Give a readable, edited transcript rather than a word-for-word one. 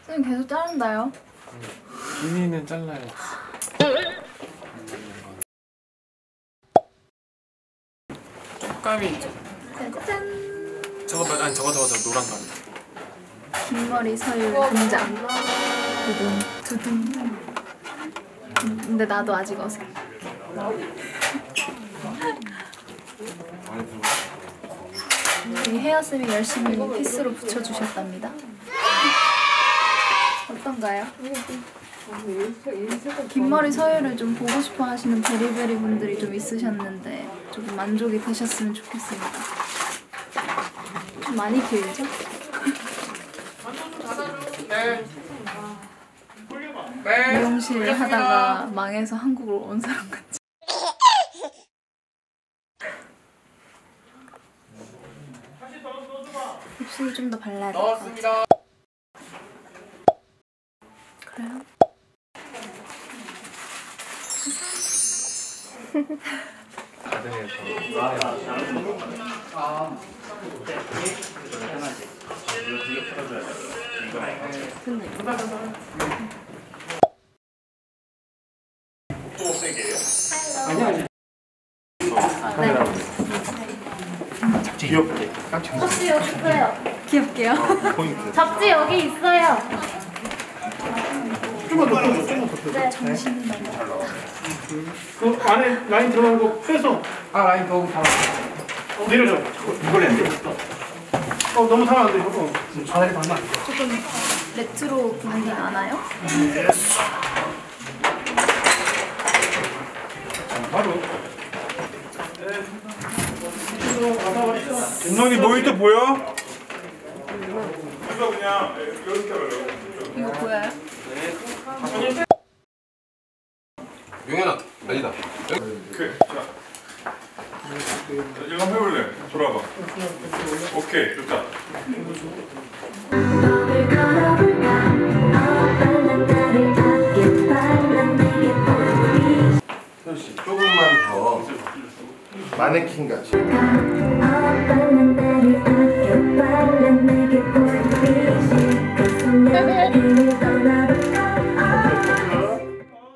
선생님 계속 자른다요. 비니는 잘라요. 쪽감이 짠! 저거 아니 저거 노란 감. 긴 머리 서율 등장. 두둥 두둥. 근데 나도 아직 어색해. 우리 헤어쌤이 열심히 피스로 붙여주셨답니다. 어떤가요? 긴 머리 서율을 좀 보고 싶어 하시는 베리베리 분들이 좀 있으셨는데 조금 만족이 되셨으면 좋겠습니다. 좀 많이 길죠? 미용실 하다가 망해서 한국으로 온 사람 같지? 립스틱을 좀 더 발라야 될 것 같아. 그래요? 아니야. 귀엽게. 깜짝 놀랐어. 접시 여기 있어요. 귀엽게요. 포인트. 접시 여기 있어요. 좀만 더 펴줘. 좀만 더 펴줘. 네. 정신이 나요. 그 안에 라인 들어간 거 빼서. 아 라인 너무 다 내려줘. 이걸 냈네. 너무 타면 안 돼. 자세히 가면 안 돼. 조금 레트로 분위기 나나요? 예스. 바로. 윤동이 모니터 보여? 이거 보여요? 용현아, 아니다. 이거 한번 해볼래? 돌아봐. 오케이, 좋다. 조금만 더 마네킹 같이.